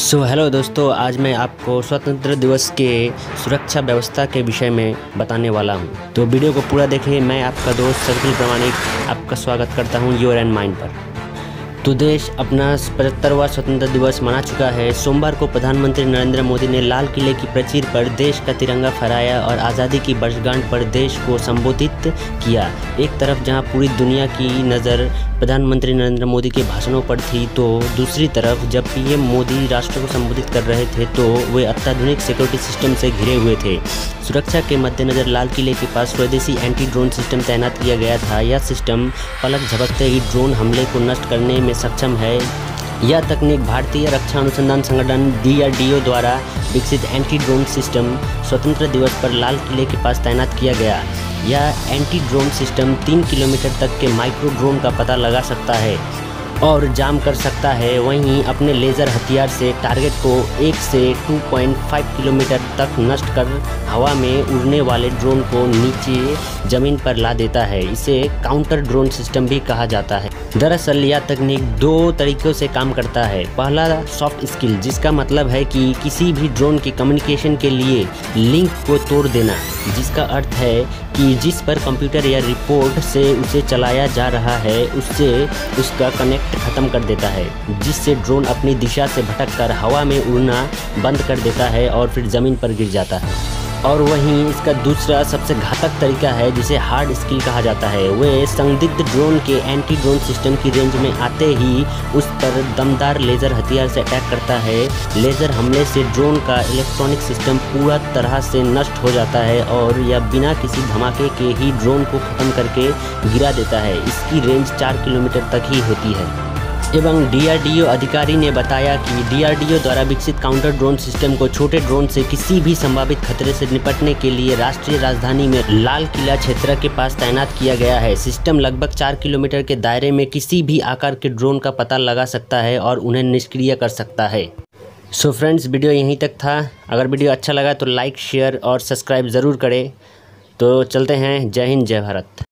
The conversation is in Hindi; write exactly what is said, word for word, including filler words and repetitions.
सो हेलो दोस्तों, आज मैं आपको स्वतंत्र दिवस के सुरक्षा व्यवस्था के विषय में बताने वाला हूं। तो वीडियो को पूरा देखिए। मैं आपका दोस्त सर्किल प्रामाणिक आपका स्वागत करता हूं योर एंड माइंड पर। तो देश अपना पचहत्तरवां स्वतंत्र दिवस मना चुका है। सोमवार को प्रधानमंत्री नरेंद्र मोदी ने लाल किले की प्राचीर पर देश का तिरंगा फहराया और आज़ादी की वर्षगांठ पर देश को संबोधित किया। एक तरफ जहां पूरी दुनिया की नज़र प्रधानमंत्री नरेंद्र मोदी के भाषणों पर थी, तो दूसरी तरफ जब पीएम मोदी राष्ट्र को संबोधित कर रहे थे तो वे अत्याधुनिक सिक्योरिटी सिस्टम से घिरे हुए थे। सुरक्षा के मद्देनज़र लाल किले के पास स्वदेशी एंटी ड्रोन सिस्टम तैनात किया गया था। यह सिस्टम पलक झपकते ही ड्रोन हमले को नष्ट करने में सक्षम है। यह तकनीक भारतीय रक्षा अनुसंधान संगठन डी आर डी ओ द्वारा विकसित एंटी ड्रोन सिस्टम स्वतंत्र दिवस पर लाल किले के पास तैनात किया गया। यह एंटी ड्रोन सिस्टम तीन किलोमीटर तक के माइक्रो ड्रोन का पता लगा सकता है और जाम कर सकता है। वहीं अपने लेज़र हथियार से टारगेट को एक से दो पॉइंट पाँच किलोमीटर तक नष्ट कर हवा में उड़ने वाले ड्रोन को नीचे ज़मीन पर ला देता है। इसे काउंटर ड्रोन सिस्टम भी कहा जाता है। दरअसल यह तकनीक दो तरीक़ों से काम करता है। पहला सॉफ्ट स्किल, जिसका मतलब है कि किसी भी ड्रोन के कम्युनिकेशन के लिए लिंक को तोड़ देना, जिसका अर्थ है कि जिस पर कंप्यूटर या रिपोर्ट से उसे चलाया जा रहा है उससे उसका कनेक्ट ख़त्म कर देता है, जिससे ड्रोन अपनी दिशा से भटककर हवा में उड़ना बंद कर देता है और फिर ज़मीन पर गिर जाता है। और वहीं इसका दूसरा सबसे घातक तरीका है जिसे हार्ड स्किल कहा जाता है। वे संदिग्ध ड्रोन के एंटी ड्रोन सिस्टम की रेंज में आते ही उस पर दमदार लेज़र हथियार से अटैक करता है। लेज़र हमले से ड्रोन का इलेक्ट्रॉनिक सिस्टम पूरा तरह से नष्ट हो जाता है और यह बिना किसी धमाके के ही ड्रोन को ख़त्म करके गिरा देता है। इसकी रेंज चार किलोमीटर तक ही होती है। एवं डी आर डी ओ अधिकारी ने बताया कि डी आर डी ओ द्वारा विकसित काउंटर ड्रोन सिस्टम को छोटे ड्रोन से किसी भी संभावित खतरे से निपटने के लिए राष्ट्रीय राजधानी में लाल किला क्षेत्र के पास तैनात किया गया है। सिस्टम लगभग चार किलोमीटर के दायरे में किसी भी आकार के ड्रोन का पता लगा सकता है और उन्हें निष्क्रिय कर सकता है। सो फ्रेंड्स, वीडियो यहीं तक था। अगर वीडियो अच्छा लगा तो लाइक, शेयर और सब्सक्राइब ज़रूर करें। तो चलते हैं। जय हिंद, जय भारत।